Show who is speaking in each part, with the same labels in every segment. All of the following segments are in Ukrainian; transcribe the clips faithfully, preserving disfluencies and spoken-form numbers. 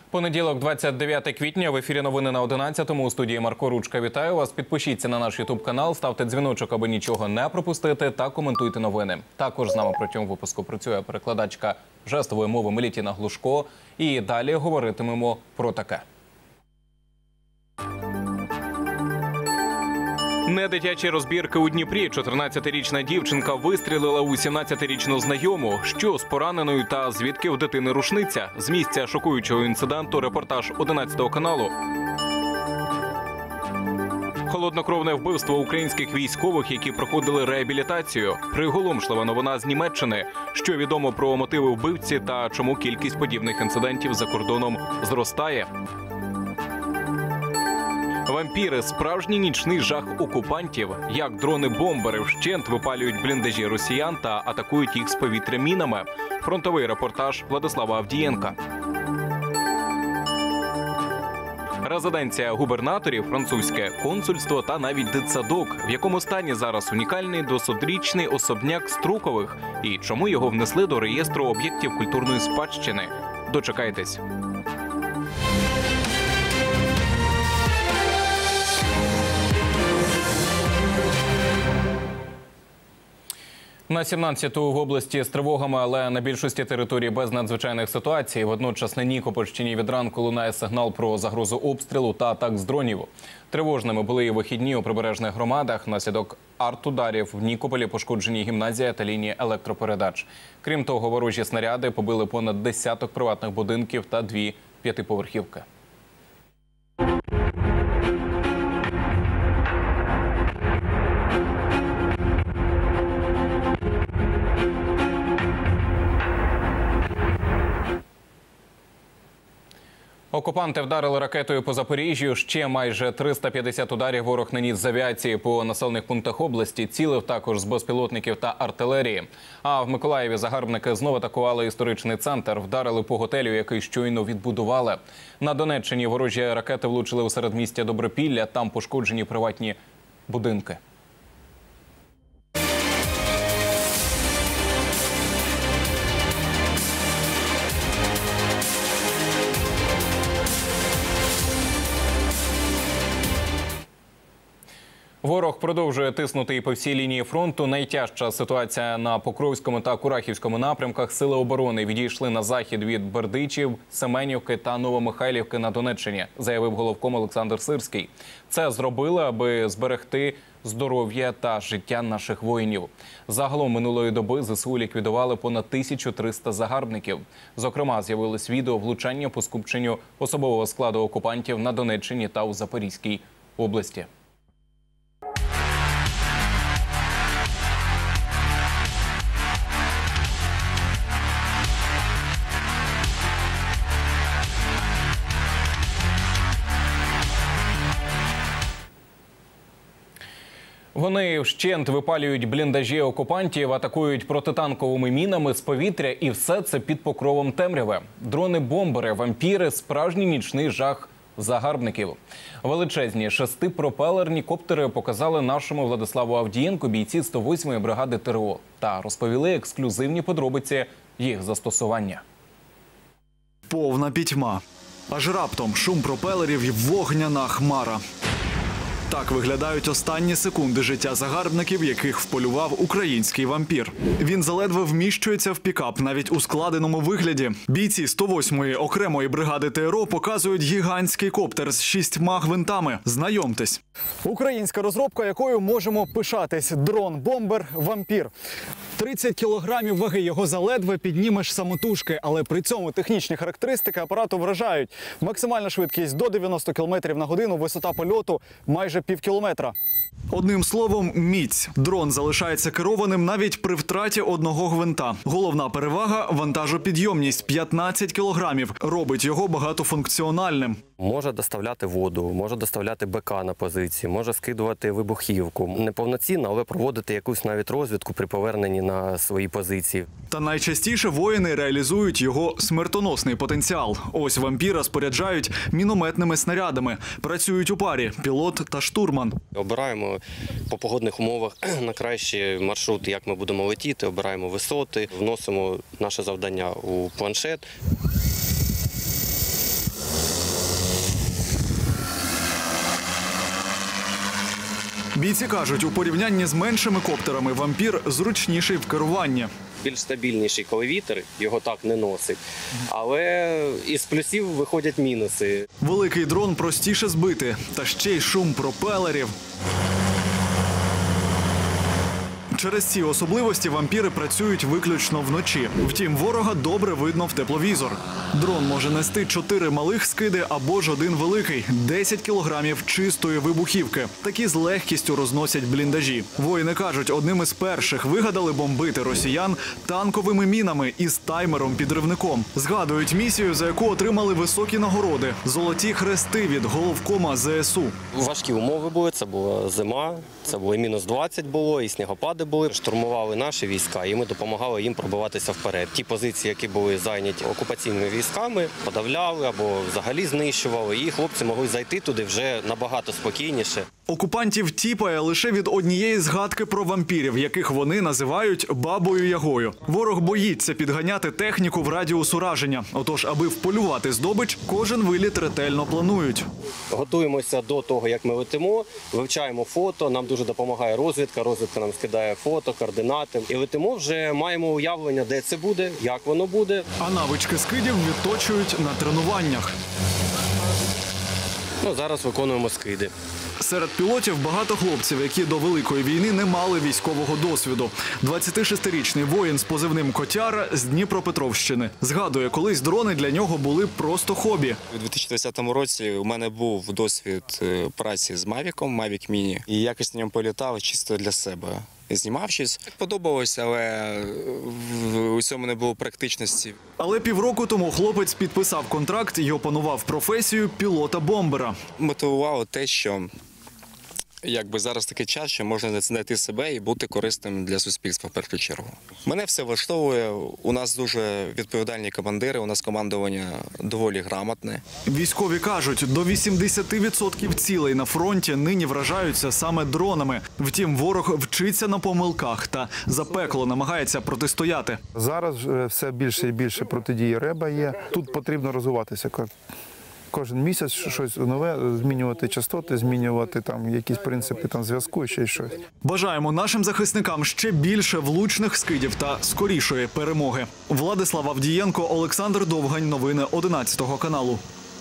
Speaker 1: Понеділок, двадцять дев'яте квітня, в ефірі новини на одинадцятому. У студії Марко Ручка. Вітаю вас. Підпишіться на наш ютуб-канал, ставте дзвіночок, аби нічого не пропустити, та коментуйте новини. Також з нами протягом випуску працює перекладачка жестової мови Мелітіна Глушко. І далі говоритимемо про таке. Не дитячі розбірки у Дніпрі. чотирнадцятирічна дівчинка вистрілила у сімнадцятирічну знайому. Що з пораненою та звідки в дитини рушниця? З місця шокуючого інциденту репортаж одинадцятого каналу. Холоднокровне вбивство українських військових, які проходили реабілітацію. Приголомшлива новина з Німеччини. Що відомо про мотиви вбивці та чому кількість подібних інцидентів за кордоном зростає? Вампіри – справжній нічний жах окупантів. Як дрони-бомбери вщент випалюють бліндажі росіян та атакують їх з повітря мінами. Фронтовий репортаж Владислава Авдієнка. Резиденція губернаторів, французьке консульство та навіть дитсадок. В якому стані зараз унікальний двохсотрічний особняк Струкових? І чому його внесли до реєстру об'єктів культурної спадщини? Дочекайтесь. На сімнадцяту в області з тривогами, але на більшості територій без надзвичайних ситуацій. Водночас на Нікопольщині від ранку лунає сигнал про загрозу обстрілу та атак з дронів. Тривожними були і вихідні у прибережних громадах. Внаслідок артударів в Нікополі пошкоджені гімназія та лінії електропередач. Крім того, ворожі снаряди побили понад десяток приватних будинків та дві п'ятиповерхівки. Окупанти вдарили ракетою по Запоріжжю. Ще майже триста п'ятдесят ударів ворог наніс з авіації по населених пунктах області. Цілив також з безпілотників та артилерії. А в Миколаєві загарбники знову атакували історичний центр. Вдарили по готелю, який щойно відбудували. На Донеччині ворожі ракети влучили у середмістя Добропілля. Там пошкоджені приватні будинки. Ворог продовжує тиснути і по всій лінії фронту. Найтяжча ситуація на Покровському та Курахівському напрямках. Сили оборони відійшли на захід від Бердичів, Семенівки та Новомихайлівки на Донеччині, заявив головком Олександр Сирський. Це зробили, аби зберегти здоров'я та життя наших воїнів. Загалом минулої доби ЗСУ ліквідували понад тисячу триста загарбників. Зокрема, з'явилось відео влучання по скупченню особового складу окупантів на Донеччині та у Запорізькій області. Вони вщент випалюють бліндажі окупантів, атакують протитанковими мінами з повітря, і все це під покровом темряви. Дрони-бомбери, вампіри – справжній нічний жах загарбників. Величезні шестипропелерні коптери показали нашому Владиславу Авдієнку бійці сто восьмої бригади ТРО та розповіли ексклюзивні подробиці їх застосування.
Speaker 2: Повна пітьма. Аж раптом шум пропелерів і вогняна хмара. Так виглядають останні секунди життя загарбників, яких вполював український вампір. Він заледве вміщується в пікап, навіть у складеному вигляді. Бійці сто восьмої окремої бригади ТРО показують гігантський коптер з шістьма гвинтами. Знайомтесь. Українська розробка, якою можемо пишатись. Дрон-бомбер «Вампір». тридцять кілограмів ваги, його заледве піднімеш самотужки, але при цьому технічні характеристики апарату вражають. Максимальна швидкість до дев'яноста кілометрів на годину, висота польоту майже пів кілометра. Одним словом, міць. Дрон залишається керованим навіть при втраті одного гвинта. Головна перевага – вантажопідйомність – п'ятнадцять кілограмів. Робить його багатофункціональним.
Speaker 3: Може доставляти воду, може доставляти БК на позиції, може скидувати вибухівку. Неповноцінно, але проводити якусь навіть розвідку при поверненні на свої позиції.
Speaker 2: Та найчастіше воїни реалізують його смертоносний потенціал. Ось вампіра споряджають мінометними снарядами. Працюють у парі – пілот та штурман.
Speaker 3: Обираємо по погодних умовах на кращий маршрут, як ми будемо летіти, обираємо висоти, вносимо наше завдання у планшет.
Speaker 2: Бійці кажуть, у порівнянні з меншими коптерами вампір зручніший в керуванні.
Speaker 3: Більш стабільніший, коли вітер, його так не носить. Але із плюсів виходять мінуси.
Speaker 2: Великий дрон простіше збити, та ще й шум пропелерів. Через ці особливості вампіри працюють виключно вночі. Втім, ворога добре видно в тепловізор. Дрон може нести чотири малих скиди або ж один великий – десять кілограмів чистої вибухівки. Такі з легкістю розносять бліндажі. Воїни кажуть, одним із перших вигадали бомбити росіян танковими мінами із таймером-підривником. Згадують місію, за яку отримали високі нагороди – золоті хрести від головкома зе ес у.
Speaker 3: Важкі умови були, це була зима, це було і мінус двадцять було, і снігопади були. Штурмували наші війська, і ми допомагали їм пробиватися вперед. Ті позиції, які були зайняті окупаційними військами, подавляли або взагалі знищували, і хлопці могли зайти туди вже набагато спокійніше.
Speaker 2: Окупантів тіпає лише від однієї згадки про вампірів, яких вони називають бабою-ягою. Ворог боїться підганяти техніку в радіус ураження. Отож, аби вполювати здобич, кожен виліт ретельно планують.
Speaker 3: Готуємося до того, як ми летимо, вивчаємо фото, нам дуже допомагає розвідка, розвідка нам скидає фото, координати. І летимо вже, маємо уявлення, де це буде, як воно буде.
Speaker 2: А навички скидів відточують на тренуваннях.
Speaker 3: Ну, зараз виконуємо скиди.
Speaker 2: Серед пілотів багато хлопців, які до Великої війни не мали військового досвіду. двадцятишестирічний воїн з позивним «Котяра» з Дніпропетровщини. Згадує, колись дрони для нього були просто хобі.
Speaker 4: У дві тисячі двадцятому році у мене був досвід праці з Мавіком, Mavic Mini, і якось на ньому політав чисто для себе. Знімав щось. Подобалось, але в усьому не було практичності.
Speaker 2: Але півроку тому хлопець підписав контракт і опанував професію пілота-бомбера.
Speaker 4: Мотивувало те, що якби зараз такий час, що можна знайти себе і бути корисним для суспільства в першу чергу. Мене все влаштовує, у нас дуже відповідальні командири, у нас командування доволі грамотне.
Speaker 2: Військові кажуть, до вісімдесят відсотків цілей на фронті нині вражаються саме дронами. Втім, ворог вчиться на помилках та запекло намагається протистояти.
Speaker 5: Зараз все більше і більше протидії РЕБа є. Тут потрібно розвиватися. Кожен місяць щось нове, змінювати частоти, змінювати там якісь принципи там зв'язку і ще щось.
Speaker 2: Бажаємо нашим захисникам ще більше влучних скидів та скорішої перемоги. Владислав Авдієнко, Олександр Довгань. Новини одинадцятого каналу.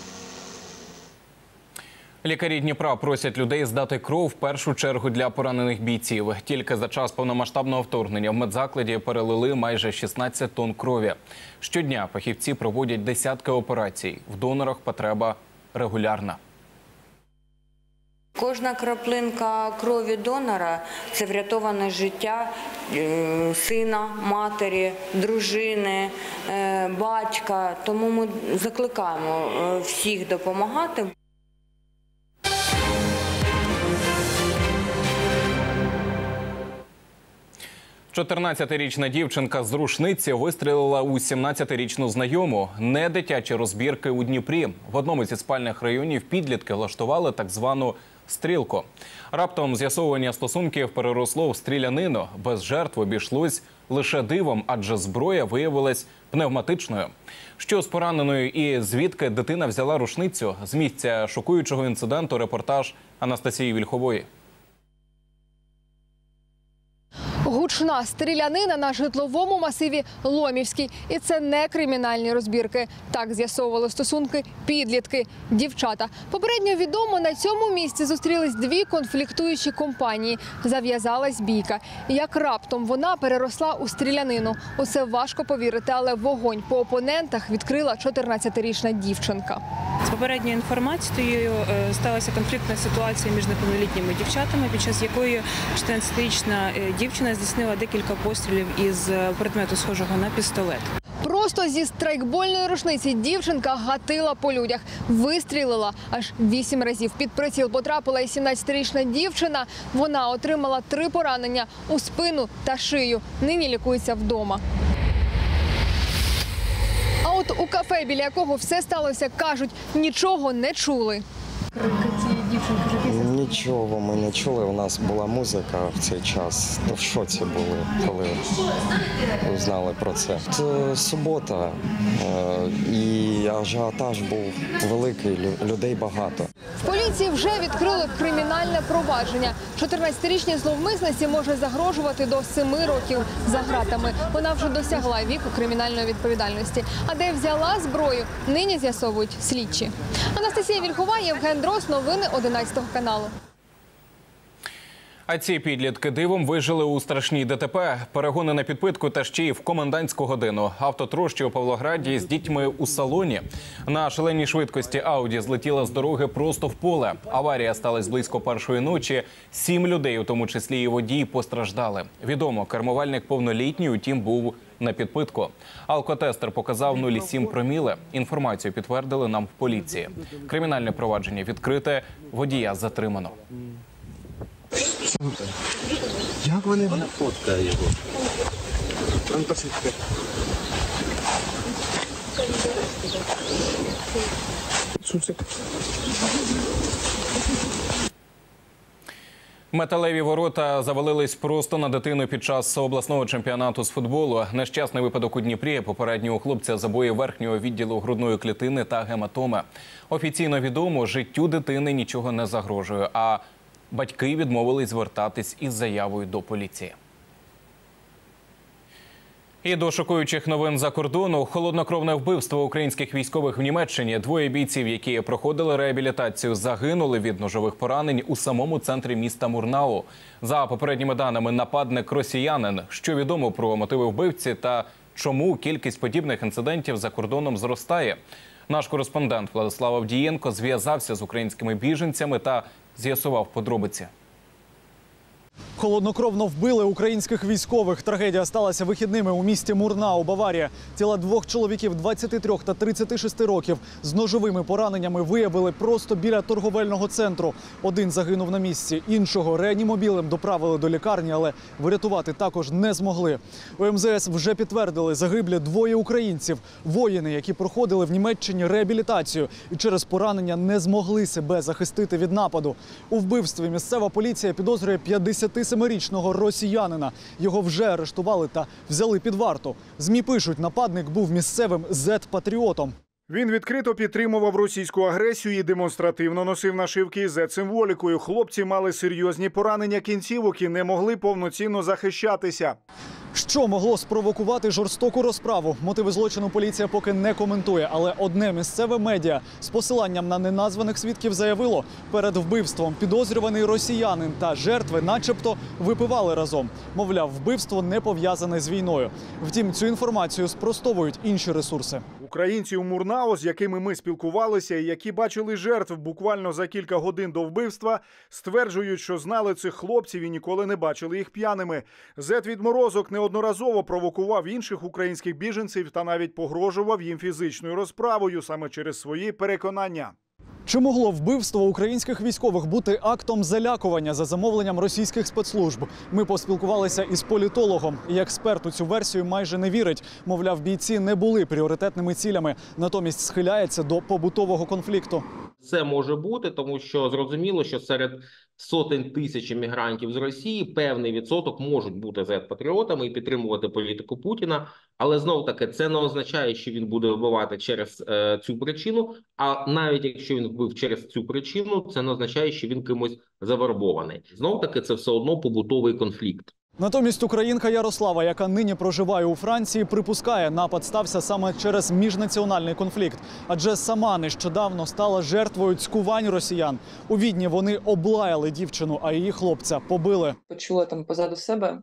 Speaker 1: Лікарі Дніпра просять людей здати кров в першу чергу для поранених бійців. Тільки за час повномасштабного вторгнення в медзакладі перелили майже шістнадцять тонн крові. Щодня фахівці проводять десятки операцій. В донорах потреба регулярна.
Speaker 6: Кожна краплинка крові донора – це врятоване життя сина, матері, дружини, батька. Тому ми закликаємо всіх допомагати.
Speaker 1: чотирнадцятирічна дівчинка з Рушниці вистрілила у сімнадцятирічну знайому. Не дитячі розбірки у Дніпрі. В одному зі спальних районів підлітки влаштували так звану стрілку. Раптом з'ясовування стосунків переросло в стрілянину. Без жертв обійшлось лише дивом, адже зброя виявилась пневматичною. Що з пораненою і звідки дитина взяла рушницю? З місця шокуючого інциденту репортаж Анастасії Вільхової.
Speaker 7: Гучна стрілянина на житловому масиві Ломівський. І це не кримінальні розбірки. Так з'ясовували стосунки підлітки, дівчата. Попередньо відомо, на цьому місці зустрілись дві конфліктуючі компанії. Зав'язалась бійка. Як раптом вона переросла у стрілянину. Усе важко повірити, але вогонь по опонентах відкрила чотирнадцятирічна дівчинка.
Speaker 8: З попередньою інформацією сталася конфліктна ситуація між неповнолітніми дівчатами, під час якої чотирнадцятирічна дівчина здійснила декілька пострілів із предмету, схожого на пістолет.
Speaker 7: Просто зі страйкбольної рушниці дівчинка гатила по людях. Вистрілила аж вісім разів. Під приціл потрапила і сімнадцятирічна дівчина. Вона отримала три поранення у спину та шию. Нині лікується вдома. А от у кафе, біля якого все сталося, кажуть, нічого не чули.
Speaker 9: Нічого ми не чули, у нас була музика в цей час, то в шоці були, коли узнали про це. Це субота, і ажіотаж був великий, людей багато.
Speaker 7: В поліції вже відкрили кримінальне провадження. чотирнадцятирічній зловмисниці може загрожувати до семи років за ґратами. Вона вже досягла віку кримінальної відповідальності. А де взяла зброю, нині з'ясовують слідчі. Анастасія Вільхова, Євген Дрос, новини одинадцятого каналу.
Speaker 1: А ці підлітки дивом вижили у страшній ДТП. Перегони на підпитку та ще й в комендантську годину. Автотрощі у Павлограді з дітьми у салоні. На шаленій швидкості Ауді злетіла з дороги просто в поле. Аварія сталася близько першої ночі. Сім людей, у тому числі і водій, постраждали. Відомо, кермувальник повнолітній, утім, був на підпитку. Алкотестер показав нуль цілих сім проміле. Інформацію підтвердили нам в поліції. Кримінальне провадження відкрите, водія затримано.
Speaker 10: Як вони мене фоткає його?
Speaker 1: Металеві ворота завалились просто на дитину під час обласного чемпіонату з футболу. Нещасний випадок у Дніпрі. Попередньо у хлопця забої верхнього відділу грудної клітини та гематоми. Офіційно відомо, життю дитини нічого не загрожує, а батьки відмовились звертатись із заявою до поліції. І до шокуючих новин за кордону. Холоднокровне вбивство українських військових в Німеччині. Двоє бійців, які проходили реабілітацію, загинули від ножових поранень у самому центрі міста Мурнау. За попередніми даними, нападник росіянин. Що відомо про мотиви вбивці та чому кількість подібних інцидентів за кордоном зростає? Наш кореспондент Владислав Авдієнко зв'язався з українськими біженцями та з'ясував подробиці.
Speaker 11: Холоднокровно вбили українських військових. Трагедія сталася вихідними у місті Мурнау, Баварія. Тіла двох чоловіків двадцяти трьох та тридцяти шести років з ножовими пораненнями виявили просто біля торговельного центру. Один загинув на місці, іншого реанімобілем доправили до лікарні, але врятувати також не змогли. У ем зе ес вже підтвердили, загиблі двоє українців. Воїни, які проходили в Німеччині реабілітацію і через поранення не змогли себе захистити від нападу. У вбивстві місцева поліція підозрює п'ятдесятисемирічного росіянина. Його вже арештували та взяли під варту. ЗМІ пишуть, нападник був місцевим зет-патріотом.
Speaker 12: Він відкрито підтримував російську агресію і демонстративно носив нашивки із зет-символікою. Хлопці мали серйозні поранення кінцівок і не могли повноцінно захищатися.
Speaker 11: Що могло спровокувати жорстоку розправу? Мотиви злочину поліція поки не коментує, але одне місцеве медіа з посиланням на неназваних свідків заявило, перед вбивством підозрюваний росіянин та жертви начебто випивали разом. Мовляв, вбивство не пов'язане з війною. Втім, цю інформацію спростовують інші ресурси.
Speaker 12: Українці у Мурнау, з якими ми спілкувалися і які бачили жертв буквально за кілька годин до вбивства, стверджують, що знали цих хлопців і ніколи не бачили їх п'яними. Зет-відморозок неодноразово провокував інших українських біженців та навіть погрожував їм фізичною розправою саме через свої переконання.
Speaker 11: Чи могло вбивство українських військових бути актом залякування за замовленням російських спецслужб? Ми поспілкувалися із політологом. І експерт у цю версію майже не вірить. Мовляв, бійці не були пріоритетними цілями, натомість схиляється до побутового конфлікту.
Speaker 13: Це може бути, тому що зрозуміло, що серед сотень тисяч мігрантів з Росії певний відсоток можуть бути зет-патріотами і підтримувати політику Путіна. Але знов-таки це не означає, що він буде вбивати через е, цю причину. А навіть якщо він вбив через цю причину, це не означає, що він кимось завербований. Знов-таки це все одно побутовий конфлікт.
Speaker 11: Натомість українка Ярослава, яка нині проживає у Франції, припускає, напад стався саме через міжнаціональний конфлікт. Адже сама нещодавно стала жертвою цькувань росіян. У Відні вони облаяли дівчину, а її хлопця побили.
Speaker 14: Почула там позаду себе,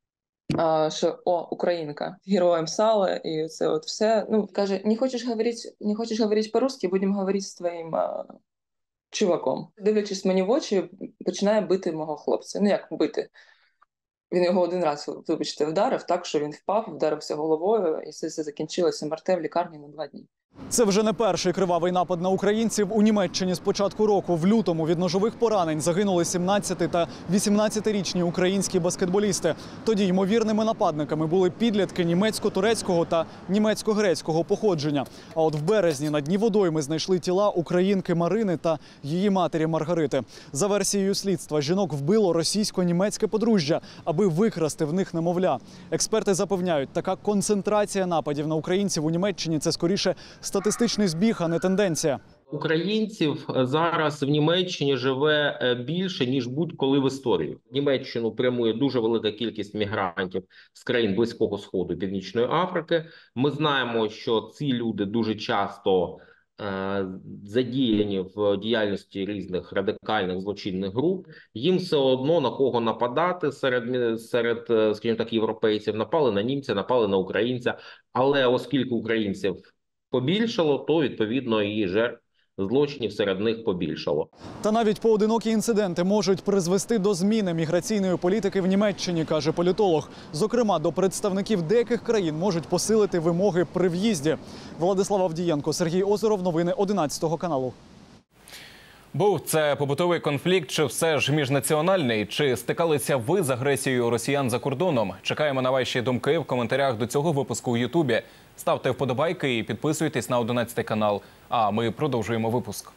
Speaker 14: що «О, українка, героєм сала», і це от все. Ну, каже, не хочеш говорити, не хочеш говорити по-русски, будемо говорити з твоїм а, чуваком. Дивлячись мені в очі, починає бити мого хлопця. Ну, як бити? Він його один раз, вибачте, вдарив так, що він впав, вдарився головою, і все, все закінчилося МРТ в лікарні на два дні.
Speaker 11: Це вже не перший кривавий напад на українців. У Німеччині з початку року в лютому від ножових поранень загинули сімнадцяти- та вісімнадцятирічні українські баскетболісти. Тоді ймовірними нападниками були підлітки німецько-турецького та німецько-грецького походження. А от в березні на дні водойми знайшли тіла українки Марини та її матері Маргарити. За версією слідства, жінок вбило російсько-німецьке подружжя, аби викрасти в них немовля. Експерти запевняють, така концентрація нападів на українців у Німеччині – це скоріше статистичний збіг, а не тенденція.
Speaker 13: Українців зараз в Німеччині живе більше, ніж будь-коли в історії. В Німеччину прямує дуже велика кількість мігрантів з країн Близького Сходу, Північної Африки. Ми знаємо, що ці люди дуже часто е, задіяні в діяльності різних радикальних злочинних груп. Їм все одно на кого нападати серед, серед, скажімо так, європейців. Напали на німця, напали на українця. Але оскільки українців побільшало, то відповідно і жертв злочинів серед них побільшало.
Speaker 11: Та навіть поодинокі інциденти можуть призвести до зміни міграційної політики в Німеччині, каже політолог. Зокрема, до представників деяких країн можуть посилити вимоги при в'їзді. Владислав Авдієнко, Сергій Озеров, новини одинадцятого каналу.
Speaker 1: Був це побутовий конфлікт чи все ж міжнаціональний? Чи стикалися ви з агресією росіян за кордоном? Чекаємо на ваші думки в коментарях до цього випуску у Ютубі. Ставте вподобайки і підписуйтесь на одинадцятий канал. А ми продовжуємо випуск.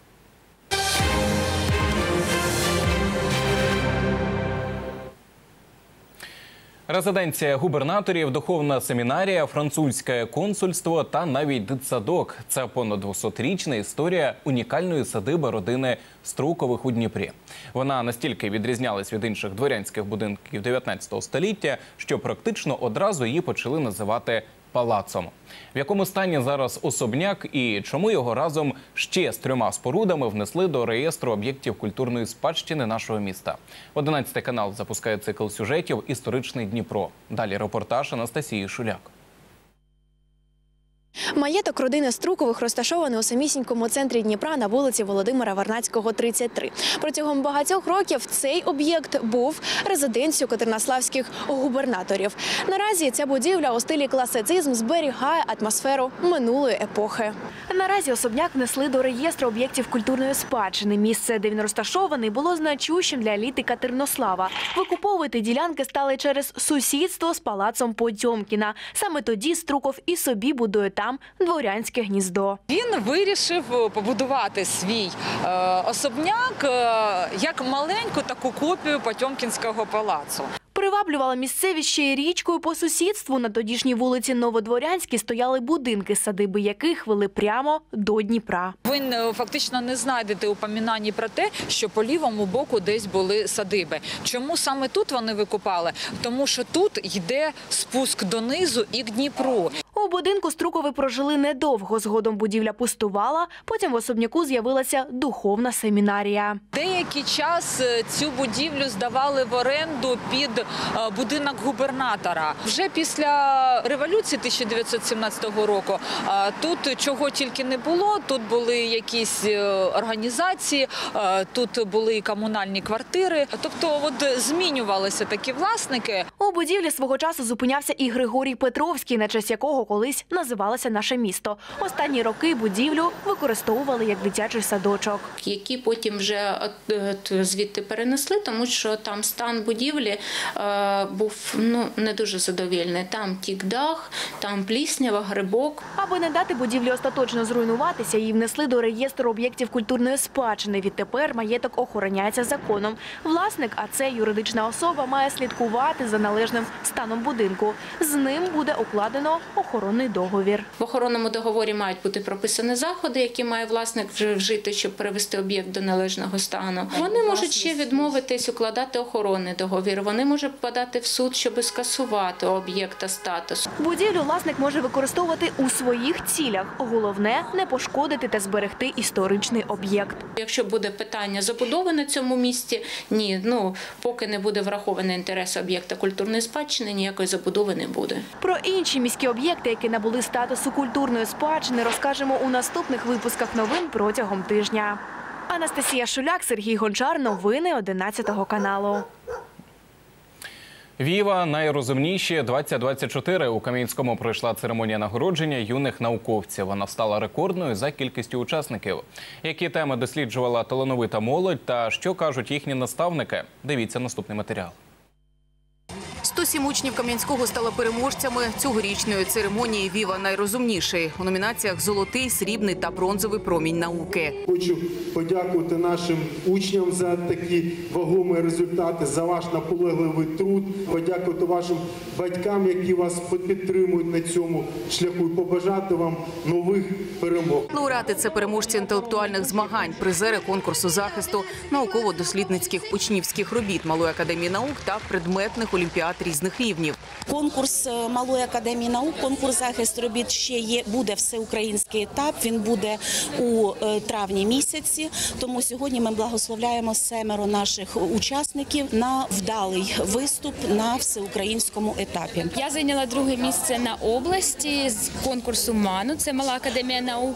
Speaker 1: Резиденція губернаторів, духовна семінарія, французьке консульство та навіть дитсадок – це понад двохсотрічна історія унікальної садиби родини Струкових у Дніпрі. Вона настільки відрізнялась від інших дворянських будинків дев'ятнадцятого століття, що практично одразу її почали називати палацом. В якому стані зараз особняк і чому його разом ще з трьома спорудами внесли до реєстру об'єктів культурної спадщини нашого міста? одинадцятий канал запускає цикл сюжетів «Історичний Дніпро». Далі репортаж Анастасії Шуляк.
Speaker 15: Маєток родини Струкових розташований у самісінькому центрі Дніпра на вулиці Володимира Варнацького, тридцять три. Протягом багатьох років цей об'єкт був резиденцією катеринославських губернаторів. Наразі ця будівля у стилі класицизм зберігає атмосферу минулої епохи. Наразі особняк внесли до реєстру об'єктів культурної спадщини. Місце, де він розташований, було значущим для еліти Катеринослава. Викуповувати ділянки стали через сусідство з палацом Потьомкіна. Саме тоді Струков і собі будує там дворянське гніздо.
Speaker 16: Він вирішив побудувати свій е, особняк е, як маленьку таку копію Потьомкінського палацу.
Speaker 15: Приваблювала місцевість ще й річкою по сусідству. На тодішній вулиці Новодворянській стояли будинки, садиби яких вели прямо до Дніпра.
Speaker 16: Ви фактично не знайдете упоминань про те, що по лівому боку десь були садиби. Чому саме тут вони викупали? Тому що тут йде спуск донизу і к Дніпру.
Speaker 15: У будинку Струкови прожили недовго. Згодом будівля пустувала, потім в особняку з'явилася духовна семінарія.
Speaker 16: Деякий час цю будівлю здавали в оренду під будинок губернатора. Вже після революції тисяча дев'ятсот сімнадцятого року тут чого тільки не було. Тут були якісь організації, тут були і комунальні квартири. Тобто от змінювалися такі власники.
Speaker 15: У будівлі свого часу зупинявся і Григорій Петровський, на честь якого колись називалося наше місто. Останні роки будівлю використовували як дитячий садочок.
Speaker 17: Які потім вже звідти перенесли, тому що там стан будівлі е, був ну, не дуже задовільний. Там тік дах, там пліснява, грибок.
Speaker 15: Аби не дати будівлі остаточно зруйнуватися, її внесли до реєстру об'єктів культурної спадщини. Відтепер маєток охороняється законом. Власник, а це юридична особа, має слідкувати за належним станом будинку. З ним буде укладено охоронний договір.
Speaker 17: В охоронному договорі мають бути прописані заходи, які має власник вже вжити, щоб привести об'єкт до належного стану. Вони можуть ще відмовитись укладати охоронний договір. Вони можуть подати в суд, щоб скасувати об'єкта статус.
Speaker 15: Будівлю власник може використовувати у своїх цілях. Головне – не пошкодити та зберегти історичний об'єкт.
Speaker 17: Якщо буде питання забудови на цьому місці, ні, ну, поки не буде врахований інтерес об'єкта культурної спадщини, ніякої забудови не буде.
Speaker 15: Про інші міські об'єкти, які набули статусу культурної спадщини, розкажемо у наступних випусках новин протягом тижня. Анастасія Шуляк, Сергій Гончар, новини одинадцятого каналу.
Speaker 1: Віва найрозумніші двадцять двадцять чотири. У Кам'янському пройшла церемонія нагородження юних науковців. Вона стала рекордною за кількістю учасників. Які теми досліджувала талановита молодь та що кажуть їхні наставники? Дивіться наступний матеріал.
Speaker 18: сто сім учнів Кам'янського стали переможцями цьогорічної церемонії «Віва найрозумніший» у номінаціях «Золотий», «Срібний» та «Бронзовий промінь науки».
Speaker 19: Хочу подякувати нашим учням за такі вагомі результати, за ваш наполегливий труд, подякувати вашим батькам, які вас підтримують на цьому шляху, і побажати вам нових перемог.
Speaker 18: Лауреати – це переможці інтелектуальних змагань, призери конкурсу захисту науково-дослідницьких учнівських робіт Малої академії наук та предметних олімпіад різних рівнів.
Speaker 20: Конкурс Малої академії наук, конкурс захисту робіт ще є, буде всеукраїнський етап, він буде у травні місяці, тому сьогодні ми благословляємо семеро наших учасників на вдалий виступ на всеукраїнському етапі.
Speaker 21: Я зайняла друге місце на області з конкурсу МАНу, це Мала академія наук,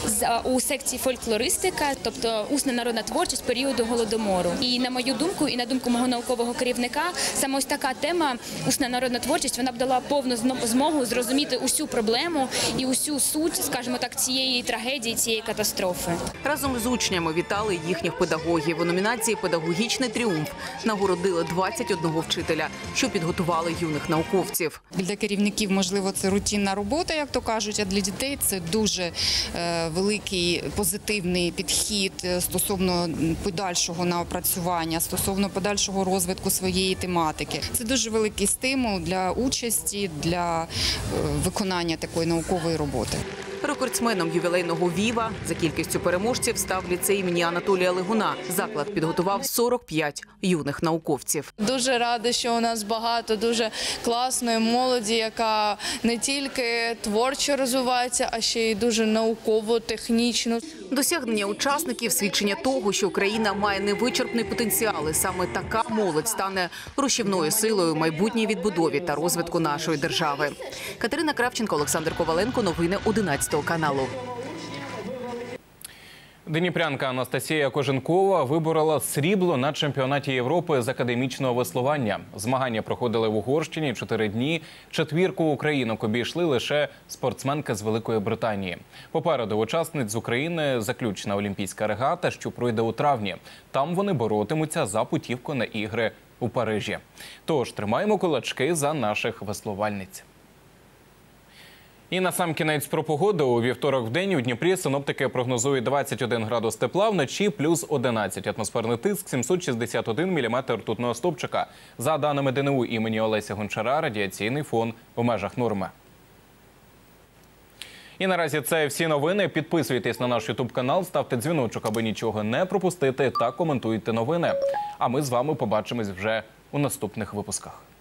Speaker 21: у секції фольклористика, тобто усна народна творчість періоду Голодомору. І на мою думку, і на думку мого наукового керівника, саме ось така тема, усна народна творчість, вона б дала повну змогу зрозуміти усю проблему і усю суть, скажімо так, цієї трагедії, цієї катастрофи.
Speaker 18: Разом з учнями вітали їхніх педагогів. У номінації «Педагогічний тріумф» нагородили двадцять одного вчителя, що підготували юних науковців.
Speaker 22: Для керівників, можливо, це рутинна робота, як то кажуть, а для дітей це дуже е, великий позитивний підхід стосовно подальшого наопрацювання, стосовно подальшого розвитку своєї тематики. Це дуже великий стимул для участі, для е, виконання такої наукової роботи.
Speaker 18: Рекордсменом ювілейного «Віва» за кількістю переможців став ліцей імені Анатолія Лигуна. Заклад підготував сорок п'ять юних науковців.
Speaker 23: Дуже рада, що у нас багато дуже класної молоді, яка не тільки творчо розвивається, а ще й дуже науково-технічно.
Speaker 18: Досягнення учасників – свідчення того, що Україна має невичерпний потенціал. І саме така молодь стане рушівною силою у майбутній відбудові та розвитку нашої держави. Катерина Кравченко, Олександр Коваленко. Новини одинадцятого каналу.
Speaker 1: Дніпрянка Анастасія Коженкова виборола срібло на чемпіонаті Європи з академічного веслування. Змагання проходили в Угорщині чотири дні. Четвірку українок обійшли лише спортсменки з Великої Британії. Попереду учасниць з України заключна олімпійська регата, що пройде у травні. Там вони боротимуться за путівку на ігри у Парижі. Тож тримаємо кулачки за наших веслувальниць. І насамкінець про погоду. У вівторок в день у Дніпрі синоптики прогнозують двадцять один градус тепла, вночі плюс одинадцять. Атмосферний тиск сімсот шістдесят один міліметр ртутного стовпчика. За даними Д Н У імені Олеся Гончара, радіаційний фон у межах норми. І наразі це всі новини. Підписуйтесь на наш ютуб канал, ставте дзвіночок, аби нічого не пропустити, та коментуйте новини. А ми з вами побачимось вже у наступних випусках.